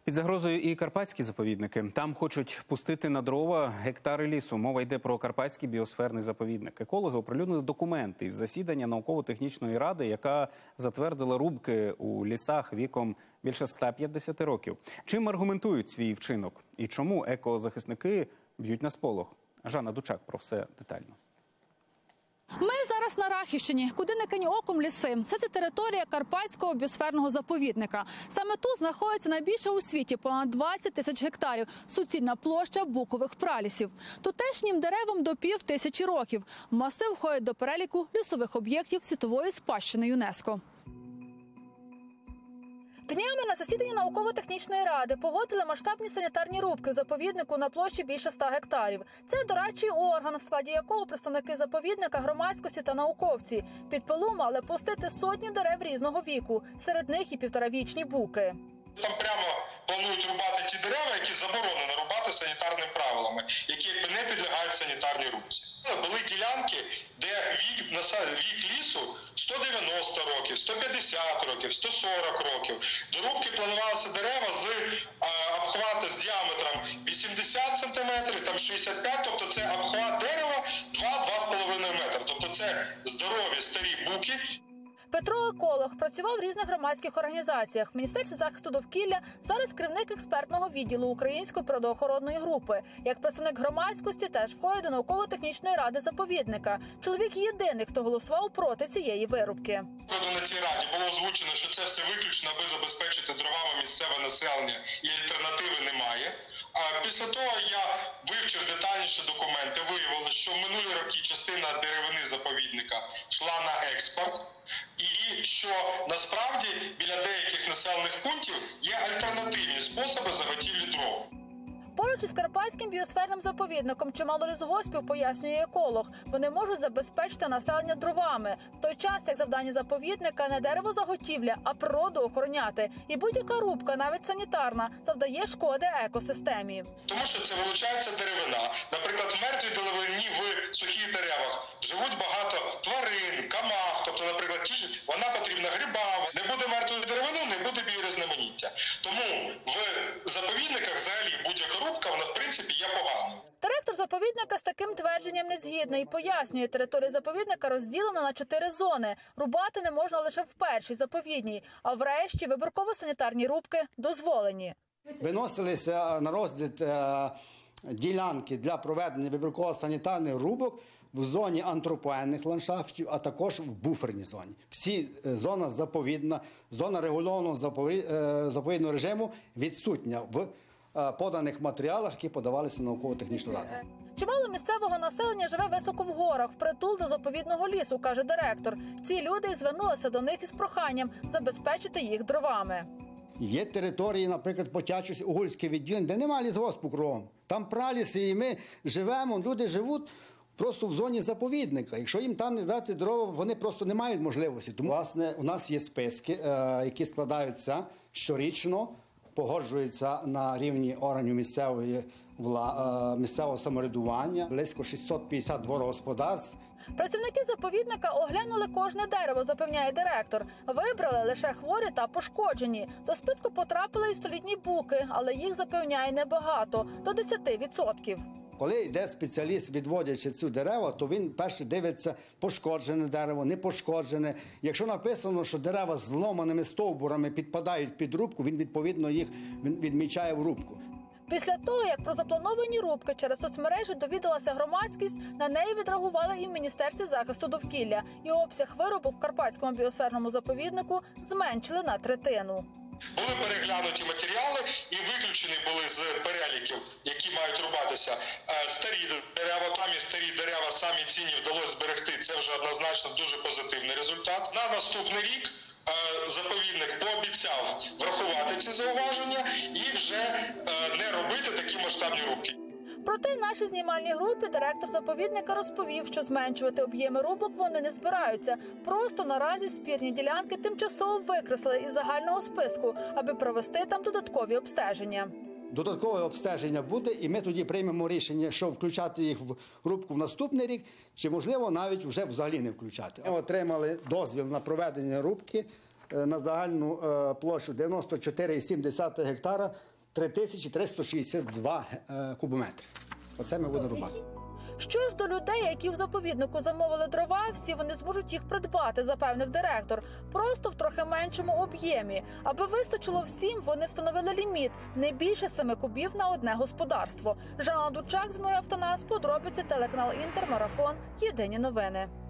Під загрозою і карпатські заповідники. Там хочуть пустити на дрова гектари лісу. Мова йде про Карпатський біосферний заповідник. Екологи оприлюднили документи із засідання науково-технічної ради, яка затвердила рубки у лісах віком більше 150 років. Чим аргументують свій вчинок? І чому екозахисники б'ють на сполох? Жанна Дучак про все детально. Ми зараз на Рахівщині, куди не кинь оком ліси. Все це територія Карпатського біосферного заповідника. Саме тут знаходиться найбільше у світі – понад 20 тисяч гектарів. Суцільна площа букових пралісів. Тутешнім деревам до 5000 років. Масив входить до переліку лісових об'єктів світової спадщини ЮНЕСКО. Днями на засіданні науково-технічної ради погодили масштабні санітарні рубки в заповіднику на площі більше 100 гектарів. Це дорадчий орган, в складі якого представники заповідника, громадськості та науковці. Під пилу мали пустити сотні дерев різного віку, серед них і півторавічні буки. Там прямо планують рубати ті дерева, які заборонено рубати санітарними правилами, які не підлягають санітарній рубці. Були ділянки, де вік лісу 190 років, 150 років, 140 років. До рубки планувалися дерева з обхвату з діаметром 80 см, там 65, тобто це обхват дерева 2-2,5 метри. Тобто це здорові старі буки. Петро еколог, працював в різних громадських організаціях. В Міністерстві захисту довкілля зараз керівник експертного відділу Української природоохоронної групи. Як представник громадськості теж входить до науково-технічної ради заповідника. Чоловік єдиний, хто голосував проти цієї вирубки. На цій раді було озвучено, що це все виключно, аби забезпечити дровами місцеве населення і альтернативи немає. А після того я вивчив детальніше документи, виявилося, що в минулі роки частина деревини заповідника йшла на експорт. І що насправді біля деяких населених пунктів є альтернативні способи заготівлі дров. Поруч із Карпатським біосферним заповідником чимало лісгоспів, пояснює еколог. Вони можуть забезпечити населення дровами. В той час, як завдання заповідника не деревозаготівля, а природу охороняти. І будь-яка рубка, навіть санітарна, завдає шкоди екосистемі. Тому що це вилучається деревина. Наприклад, в мертвій деревині в сухих деревах живуть багато тварин, комах. Тобто, наприклад, вона потрібна грибам. Не буде мертвої деревини, не буде біорізноманіття. Тому в заповідниках взагалі будь-яка рубка, вона в принципі є поганою. Директор заповідника з таким твердженням не згідний. Пояснює, територія заповідника розділена на 4 зони. Рубати не можна лише в першій заповідній, а врешті вибірково-санітарні рубки дозволені. Виносилися на розгляд ділянки для проведення вибірково-санітарних рубок в зоні антропогенних ландшафтів, а також в буферній зоні. Всі зона заповідна, зона регульованого заповідного режиму відсутня в поданих матеріалах, які подавалися науково-технічну раду. Чимало місцевого населення живе високо в горах, впритул до заповідного лісу, каже директор. Ці люди і звернулися до них із проханням забезпечити їх дровами. Є території, наприклад, Потячівське, Угульське відділення, де немає лісгоспу кругом. Там праліси, і ми живемо, люди живуть просто в зоні заповідника. Якщо їм там не дати дрова, вони просто не мають можливості. Тому, власне, у нас є списки, які складаються щорічно, погоджуються на рівні органів місцевого самоврядування, близько 650 дворогосподарств. Працівники заповідника оглянули кожне дерево, запевняє директор. Вибрали лише хворі та пошкоджені. До списку потрапили і столітні буки, але їх, запевняє, небагато – до 10%. Коли йде спеціаліст, відводячи ці дерева, то він перше дивиться пошкоджене дерево, не пошкоджене. Якщо написано, що дерева з зломаними стовбурами підпадають під рубку, він відповідно їх відмічає в рубку. Після того, як про заплановані рубки через соцмережі довідалася громадськість, на неї відреагували і в Міністерстві захисту довкілля. І обсяг вирубу в Карпатському біосферному заповіднику зменшили на 1/3. Були переглянуті матеріали і виключені були з переліків, які мають рубатися, старі дерева. Там і старі дерева, самі цінні вдалося зберегти. Це вже однозначно дуже позитивний результат. На наступний рік заповідник пообіцяв врахувати ці зауваження і вже не робити такі масштабні рубки. Проте нашій знімальній групі директор заповідника розповів, що зменшувати об'єми рубок вони не збираються. Просто наразі спірні ділянки тимчасово викреслили із загального списку, аби провести там додаткові обстеження. Додаткове обстеження буде, і ми тоді приймемо рішення, що включати їх в рубку в наступний рік, чи, можливо, навіть вже взагалі не включати. Ми отримали дозвіл на проведення рубки на загальну площу 94,7 гектара 3362 кубометри. Оце ми будемо рубати. Що ж до людей, які в заповіднику замовили дрова, всі вони зможуть їх придбати, запевнив директор. Просто в трохи меншому об'ємі. Аби вистачило всім, вони встановили ліміт – не більше 7 кубів на одне господарство. Жанна Дучак, Зіною Автонас, подробиці, телеканал Інтер, Марафон, Єдині новини.